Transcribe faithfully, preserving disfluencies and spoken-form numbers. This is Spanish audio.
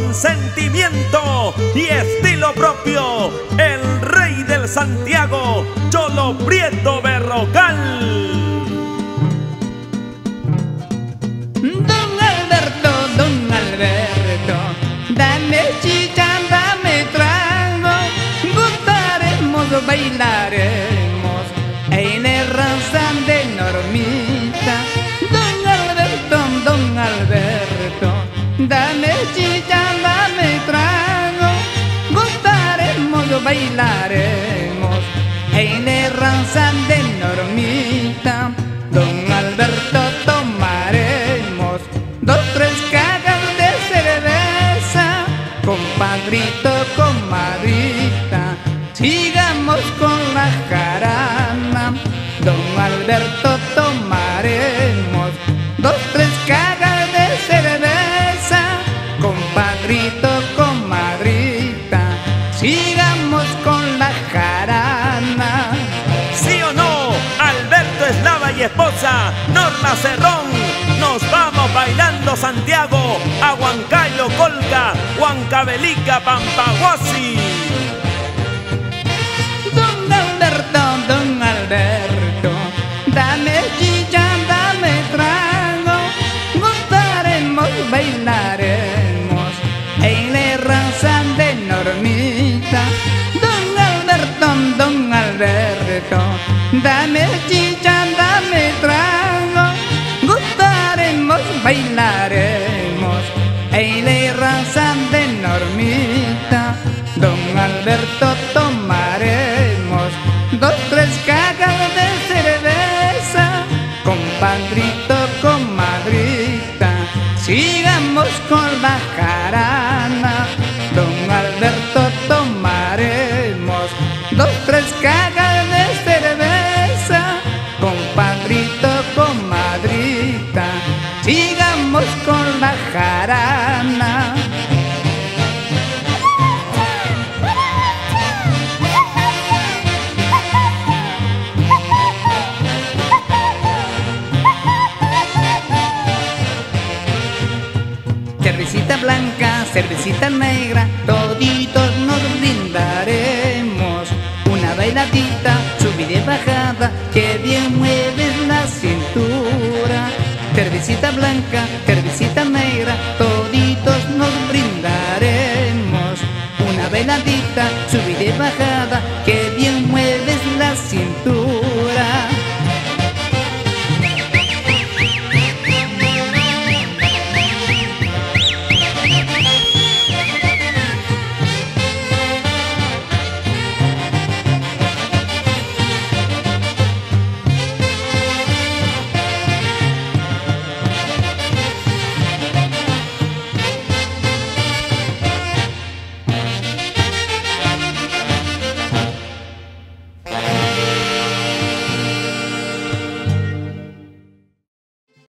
con sentimiento y estilo propio, el rey del Santiago, Cholo Prieto Berrocal. Don Alberto, don Alberto, dame chicha, dame trago, gustaremos, bailaremos en el ranzán de Normita. Don Alberto, don Alberto, dame chicha, dame trago, gustaremos, bailaremos en el ranzán de Normita. Don Alberto, tomaremos dos, tres cajas de cerveza, compadrito, comadrita, sigamos con la jarana. Don Alberto, tomaremos dos, tres cajas de cerveza, compadrito, comadrita, sigamos con la jarana. ¿Sí o no? Alberto Eslava y esposa Norma Cerrón, nos vamos bailando Santiago a Huancayo, Colca, Huancavelica, Pampahuasi. Don Alberto, don Alberto, dame chicha, dame trago, gustaremos, bailaremos en el ranzán de Normita. Don Alberto, don Alberto, dame chicha, dame trago, gustaremos, bailaremos en el ranzán de Normita. Don Alberto, tomaremos dos, tres cajas de cerveza, compadrito, comadrita, sigamos con la jarana. Don Alberto, tomaremos dos, tres cajas de cerveza, compadrito, comadrita, sigamos con la jarana. Cervecita blanca, cervecita negra, toditos nos brindaremos. Una bailadita, subida y bajada, que bien mueves la cintura. Cervecita blanca, cervecita negra, toditos nos brindaremos. Una bailadita, subida y bajada,